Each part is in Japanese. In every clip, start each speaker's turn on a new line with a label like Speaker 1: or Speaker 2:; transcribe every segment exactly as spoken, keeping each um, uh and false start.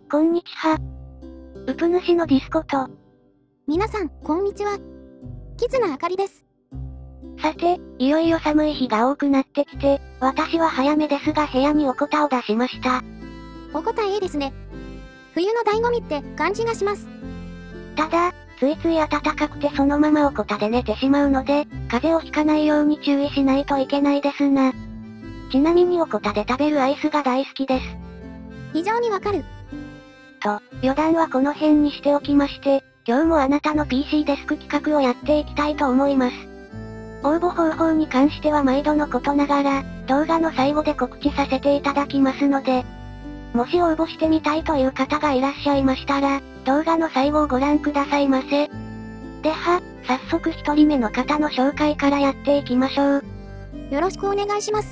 Speaker 1: こんにちは。うぷ主のディスコと。
Speaker 2: 皆さん、こんにちは。キツナあかりです。
Speaker 1: さて、いよいよ寒い日が多くなってきて、私は早めですが部屋におこたを出しました。
Speaker 2: おこたいいですね。冬の醍醐味って感じがします。
Speaker 1: ただ、ついつい暖かくてそのままおこたで寝てしまうので、風邪をひかないように注意しないといけないですな。ちなみにおこたで食べるアイスが大好きです。
Speaker 2: 非常にわかる。
Speaker 1: と、余談はこの辺にしておきまして、今日もあなたの ピーシー デスク企画をやっていきたいと思います。応募方法に関しては毎度のことながら、動画の最後で告知させていただきますので、もし応募してみたいという方がいらっしゃいましたら、動画の最後をご覧くださいませ。では、早速一人目の方の紹介からやっていきましょう。
Speaker 2: よろしくお願いします。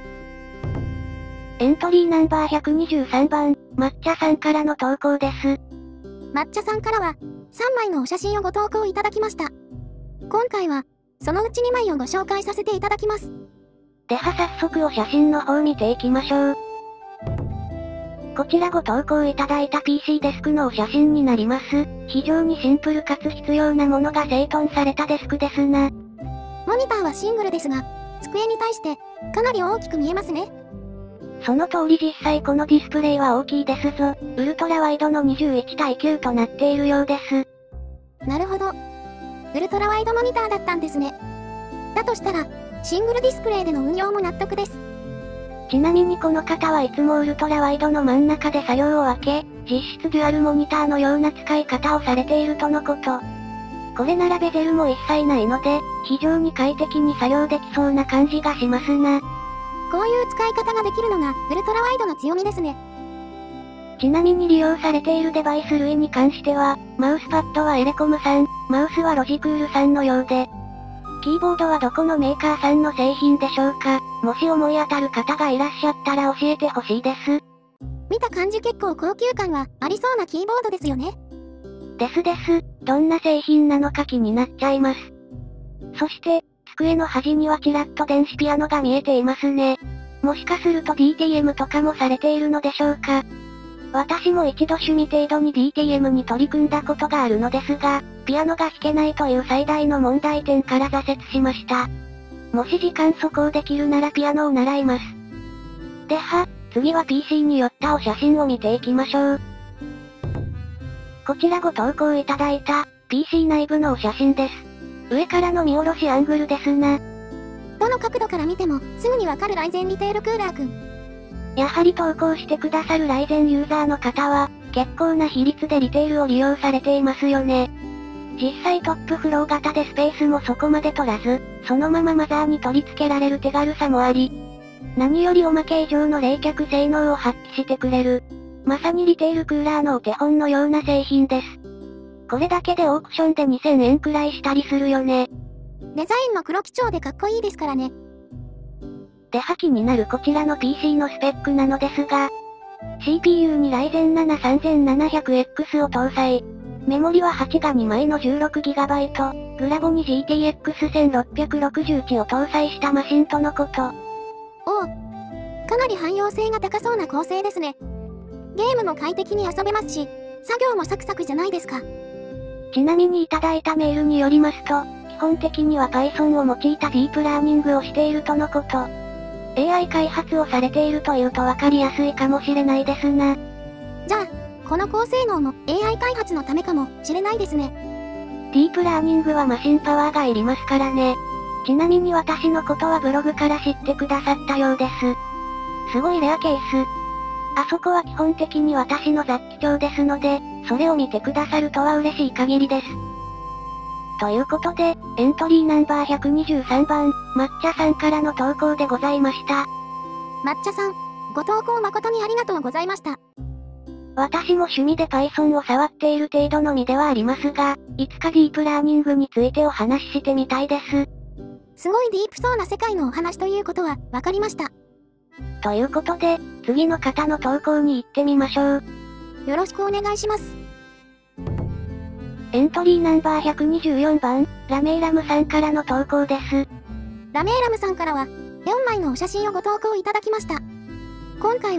Speaker 1: エントリーナンバーひゃくにじゅうさんばん、抹茶さんからの投稿です。
Speaker 2: 抹茶さんからは、さんまいのお写真をご投稿いただきました。今回は、そのうちにまいをご紹介させていただきます。
Speaker 1: では早速お写真の方見ていきましょう。こちらご投稿いただいた ピーシー デスクのお写真になります。非常にシンプルかつ必要なものが整頓されたデスクですな。
Speaker 2: モニターはシングルですが、机に対して、かなり大きく見えますね。
Speaker 1: その通り実際このディスプレイは大きいですぞ。ウルトラワイドのにじゅういちたいきゅうとなっているようです。
Speaker 2: なるほど。ウルトラワイドモニターだったんですね。だとしたら、シングルディスプレイでの運用も納得です。
Speaker 1: ちなみにこの方はいつもウルトラワイドの真ん中で作業を分け、実質デュアルモニターのような使い方をされているとのこと。これならベゼルも一切ないので、非常に快適に作業できそうな感じがしますな。
Speaker 2: こういう使い方ができるのが、ウルトラワイドの強みですね。
Speaker 1: ちなみに利用されているデバイス類に関しては、マウスパッドはエレコムさん、マウスはロジクールさんのようで、キーボードはどこのメーカーさんの製品でしょうか。もし思い当たる方がいらっしゃったら教えてほしいです。
Speaker 2: 見た感じ結構高級感はありそうなキーボードですよね。
Speaker 1: ですです。どんな製品なのか気になっちゃいます。そして、机の端にはちらっと電子ピアノが見えていますね。もしかすると ディーティーエム とかもされているのでしょうか。私も一度趣味程度に ディーティーエム に取り組んだことがあるのですが、ピアノが弾けないという最大の問題点から挫折しました。もし時間速攻できるならピアノを習います。では、次は ピーシー に寄ったお写真を見ていきましょう。こちらご投稿いただいた、ピーシー 内部のお写真です。上からの見下ろしアングルですな。
Speaker 2: どの角度から見ても、すぐにわかるライゼンリテールクーラーくん。
Speaker 1: やはり投稿してくださるライゼンユーザーの方は、結構な比率でリテールを利用されていますよね。実際トップフロー型でスペースもそこまで取らず、そのままマザーに取り付けられる手軽さもあり、何よりおまけ以上の冷却性能を発揮してくれる、まさにリテールクーラーのお手本のような製品です。これだけでオークションでにせんえんくらいしたりするよね。
Speaker 2: デザインも黒基調でかっこいいですからね。
Speaker 1: では気になるこちらの ピーシー のスペックなのですが、シーピーユー にライゼンななさんぜんななひゃくエックス を搭載。メモリははちがにまいの じゅうろくギガバイト、グラボに ジーティーエックスせんろっぴゃくろくじゅういち を搭載したマシンとのこと。
Speaker 2: おお。かなり汎用性が高そうな構成ですね。ゲームも快適に遊べますし、作業もサクサクじゃないですか。
Speaker 1: ちなみにいただいたメールによりますと、基本的には Python を用いたディープラーニングをしているとのこと。エーアイ 開発をされているというとわかりやすいかもしれないですな。
Speaker 2: じゃあ、この高性能も エーアイ 開発のためかもしれないですね。
Speaker 1: ディープラーニングはマシンパワーがいりますからね。ちなみに私のことはブログから知ってくださったようです。すごいレアケース。あそこは基本的に私の雑記帳ですので、それを見てくださるとは嬉しい限りです。ということで、エントリーナンバーひゃくにじゅうさんばん、抹茶さんからの投稿でございました。
Speaker 2: 抹茶さん、ご投稿誠にありがとうございました。
Speaker 1: 私も趣味で Python を触っている程度のみではありますが、いつかディープラーニングについてお話ししてみたいです。
Speaker 2: すごいディープそうな世界のお話ということは、わかりました。
Speaker 1: ということで、次の方の投稿に行ってみましょう。
Speaker 2: よろしくお願いします。
Speaker 1: エントリーナンバーひゃくにじゅうよんばん、ラメイラムさんからの投稿です。
Speaker 2: ラメイラムさんからは、よんまいのお写真をご投稿いただきました。今回は、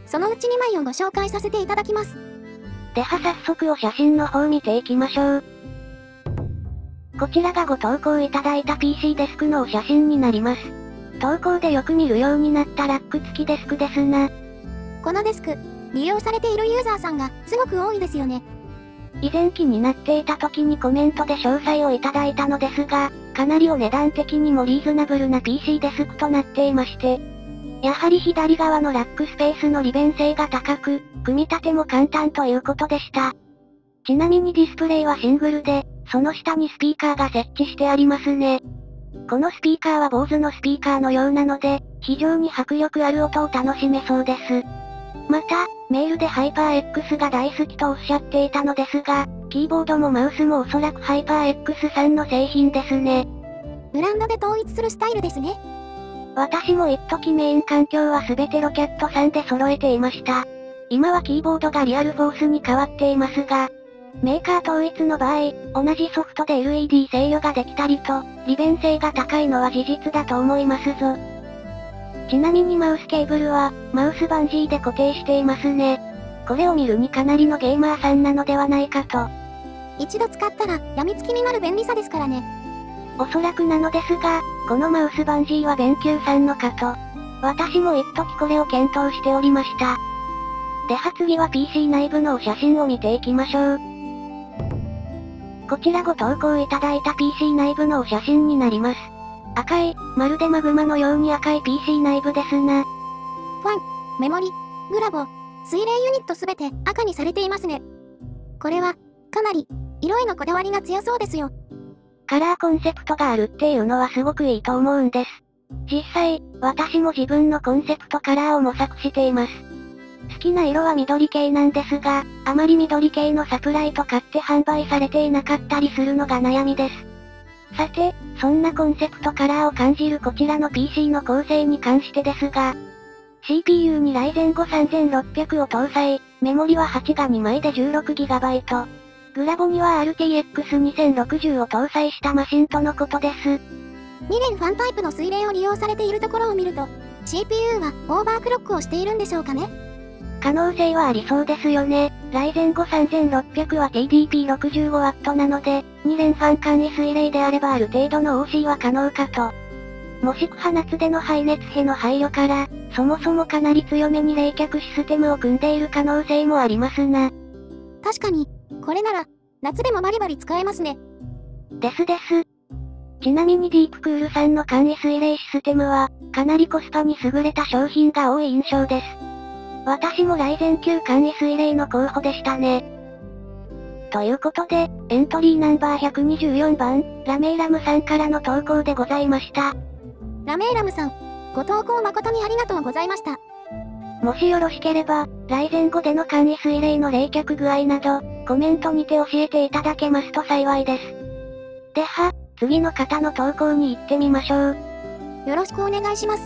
Speaker 2: そのうちにまいをご紹介させていただきます。
Speaker 1: では早速お写真の方見ていきましょう。こちらがご投稿いただいた ピーシー デスクのお写真になります。投稿でよく見るようになったラック付きデスクですな。
Speaker 2: このデスク、利用されているユーザーさんがすごく多いですよね。
Speaker 1: 以前気になっていた時にコメントで詳細をいただいたのですが、かなりお値段的にもリーズナブルな ピーシー デスクとなっていまして、やはり左側のラックスペースの利便性が高く、組み立ても簡単ということでした。ちなみにディスプレイはシングルで、その下にスピーカーが設置してありますね。このスピーカーは ボーズ のスピーカーのようなので、非常に迫力ある音を楽しめそうです。また、メールでハイパー X が大好きとおっしゃっていたのですが、キーボードもマウスもおそらくハイパー X さんの製品ですね。
Speaker 2: ブランドで統一するスタイルですね。
Speaker 1: 私も一時メイン環境はすべてロキャットさんで揃えていました。今はキーボードがリアルフォースに変わっていますが、メーカー統一の場合、同じソフトで エルイーディー 制御ができたりと、利便性が高いのは事実だと思いますぞ。ちなみにマウスケーブルは、マウスバンジーで固定していますね。これを見るにかなりのゲーマーさんなのではないかと。
Speaker 2: 一度使ったら、病みつきになる便利さですからね。
Speaker 1: おそらくなのですが、このマウスバンジーはベンキューさんのかと。私も一時これを検討しておりました。では次は ピーシー 内部のお写真を見ていきましょう。こちらご投稿いただいた ピーシー 内部のお写真になります。赤い、まるでマグマのように赤い ピーシー 内部ですな。
Speaker 2: ファン、メモリ、グラボ、水冷ユニットすべて赤にされていますね。これは、かなり、色へのこだわりが強そうですよ。
Speaker 1: カラーコンセプトがあるっていうのはすごくいいと思うんです。実際、私も自分のコンセプトカラーを模索しています。好きな色は緑系なんですが、あまり緑系のサプライと買って販売されていなかったりするのが悩みです。さて、そんなコンセプトカラーを感じるこちらの ピーシー の構成に関してですが、シーピーユー にライゼンごさんぜんろっぴゃくを搭載、メモリははちがにまいで じゅうろくギガバイト。グラボには アールティーエックスにせんろくじゅう を搭載したマシンとのことです。
Speaker 2: に連ファンタイプの水冷を利用されているところを見ると、シーピーユー はオーバークロックをしているんでしょうかね。
Speaker 1: 可能性はありそうですよね。ライゼンごさんぜんろっぴゃくは ティーディーピーろくじゅうごワット なので、に連ファン簡易水冷であればある程度の オーシー は可能かと。もしくは夏での排熱への配慮から、そもそもかなり強めに冷却システムを組んでいる可能性もありますな。
Speaker 2: 確かに、これなら、夏でもバリバリ使えますね。
Speaker 1: ですです。ちなみにディープクールさんの簡易水冷システムは、かなりコスパに優れた商品が多い印象です。私もライゼンきゅう簡易水冷の候補でしたね。ということで、エントリーナンバーひゃくにじゅうよんばん、ラメイラムさんからの投稿でございました。
Speaker 2: ラメイラムさん、ご投稿誠にありがとうございました。
Speaker 1: もしよろしければ、ライゼンごでの簡易水冷の冷却具合など、コメントにて教えていただけますと幸いです。では、次の方の投稿に行ってみましょう。
Speaker 2: よろしくお願いします。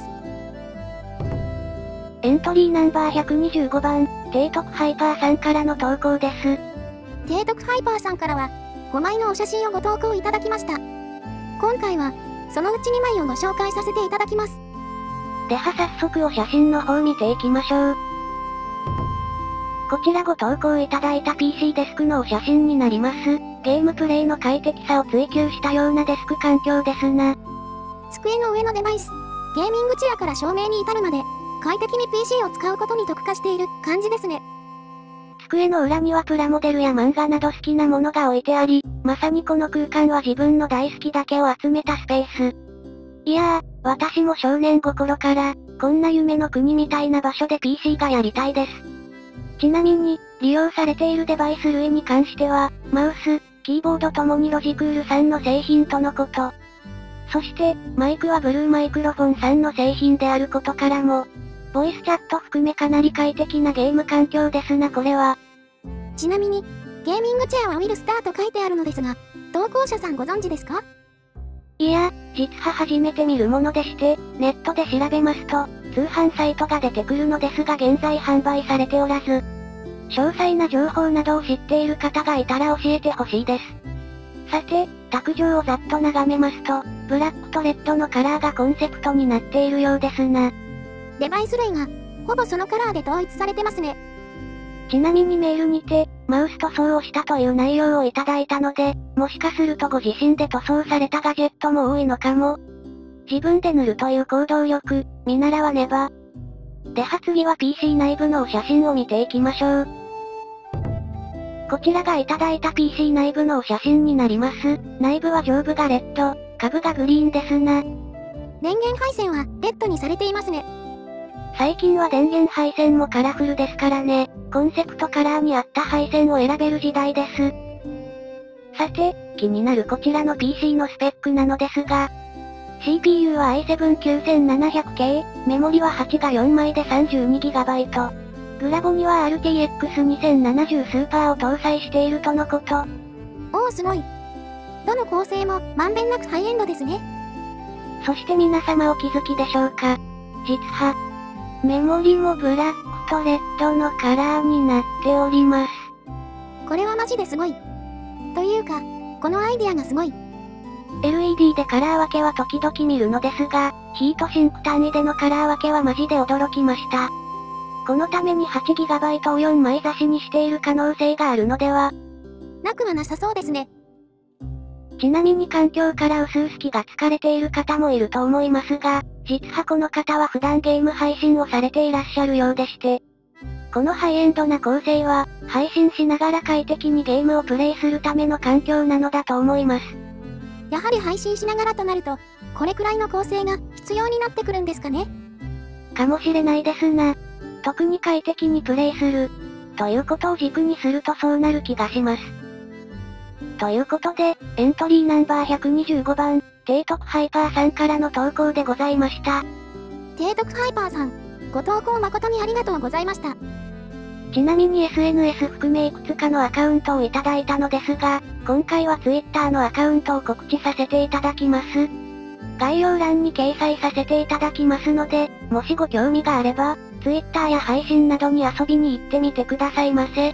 Speaker 1: エントリーナンバーひゃくにじゅうごばん、提督ハイパーさんからの投稿です。
Speaker 2: 提督ハイパーさんからは、ごまいのお写真をご投稿いただきました。今回は、そのうちにまいをご紹介させていただきます。
Speaker 1: では早速お写真の方見ていきましょう。こちらご投稿いただいた ピーシー デスクのお写真になります。ゲームプレイの快適さを追求したようなデスク環境ですな。
Speaker 2: 机の上のデバイス、ゲーミングチェアから照明に至るまで、快適に ピーシー を使うことに特化している感じですね。
Speaker 1: 机の裏にはプラモデルや漫画など好きなものが置いてあり、まさにこの空間は自分の大好きだけを集めたスペース。いやー、私も少年心から、こんな夢の国みたいな場所で ピーシー がやりたいです。ちなみに、利用されているデバイス類に関しては、マウス、キーボードともにロジクールさんの製品とのこと。そして、マイクはブルーマイクロフォンさんの製品であることからも、ボイスチャット含めかなり快適なゲーム環境ですなこれは。
Speaker 2: ちなみに、ゲーミングチェアはウィルスターと書いてあるのですが、投稿者さんご存知ですか？
Speaker 1: いや、実は初めて見るものでして、ネットで調べますと、通販サイトが出てくるのですが現在販売されておらず、詳細な情報などを知っている方がいたら教えてほしいです。さて、卓上をざっと眺めますと、ブラックとレッドのカラーがコンセプトになっているようですな。
Speaker 2: デバイス類が、 ほぼそのカラーで統一されてますね。
Speaker 1: ちなみにメールにて、マウス塗装をしたという内容をいただいたので、もしかするとご自身で塗装されたガジェットも多いのかも。自分で塗るという行動力、見習わねば。では次は ピーシー 内部のお写真を見ていきましょう。こちらがいただいた ピーシー 内部のお写真になります。内部は上部がレッド、下部がグリーンですな。
Speaker 2: 電源配線はレッドにされていますね。
Speaker 1: 最近は電源配線もカラフルですからね。コンセプトカラーに合った配線を選べる時代です。さて、気になるこちらの ピーシー のスペックなのですが、シーピーユー は アイセブンきゅうせんななひゃくケー、メモリははちがよんまいで さんじゅうにギガバイト。グラボには アールティーエックスにせんななじゅう スーパーを搭載しているとのこと。
Speaker 2: おおすごい。どの構成もまんべんなくハイエンドですね。
Speaker 1: そして皆様お気づきでしょうか。実は、メモリもブラックとレッドのカラーになっております。
Speaker 2: これはマジですごい。というか、このアイディアがすごい。
Speaker 1: エルイーディー でカラー分けは時々見るのですが、ヒートシンク単位でのカラー分けはマジで驚きました。このために はちギガバイト をよんまい差しにしている可能性があるのでは。
Speaker 2: なくはなさそうですね。
Speaker 1: ちなみに環境から薄々気が疲れている方もいると思いますが、実はこの方は普段ゲーム配信をされていらっしゃるようでして、このハイエンドな構成は、配信しながら快適にゲームをプレイするための環境なのだと思います。
Speaker 2: やはり配信しながらとなると、これくらいの構成が必要になってくるんですかね。
Speaker 1: かもしれないですな。特に快適にプレイする、ということを軸にするとそうなる気がします。ということで、エントリーナンバーひゃくにじゅうごばん、提督ハイパーさんからの投稿でございました。
Speaker 2: 提督ハイパーさん、ご投稿誠にありがとうございました。
Speaker 1: ちなみに エスエヌエス 含めいくつかのアカウントをいただいたのですが、今回は Twitter のアカウントを告知させていただきます。概要欄に掲載させていただきますので、もしご興味があれば、Twitter や配信などに遊びに行ってみてくださいませ。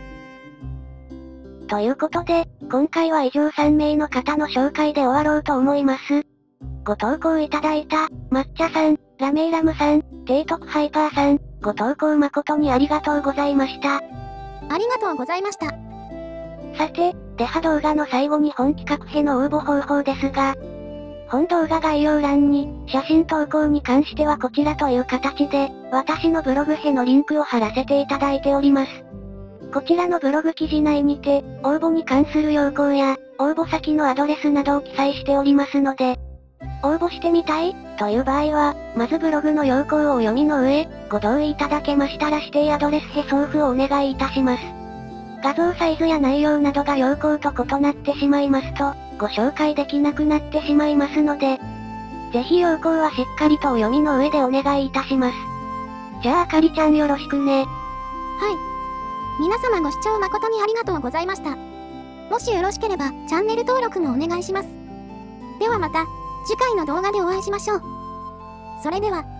Speaker 1: ということで、今回は以上さんめいの方の紹介で終わろうと思います。ご投稿いただいた、抹茶さん、ラメイラムさん、提督ハイパーさん、ご投稿誠にありがとうございました。
Speaker 2: ありがとうございました。
Speaker 1: さて、では動画の最後に本企画への応募方法ですが、本動画概要欄に、写真投稿に関してはこちらという形で、私のブログへのリンクを貼らせていただいております。こちらのブログ記事内にて、応募に関する要項や、応募先のアドレスなどを記載しておりますので、応募してみたいという場合は、まずブログの要項をお読みの上、ご同意いただけましたら指定アドレスへ送付をお願いいたします。画像サイズや内容などが要項と異なってしまいますと、ご紹介できなくなってしまいますので、ぜひ要項はしっかりとお読みの上でお願いいたします。じゃああかりちゃんよろしくね。
Speaker 2: はい。皆様ご視聴誠にありがとうございました。もしよろしければチャンネル登録もお願いします。ではまた、次回の動画でお会いしましょう。それでは。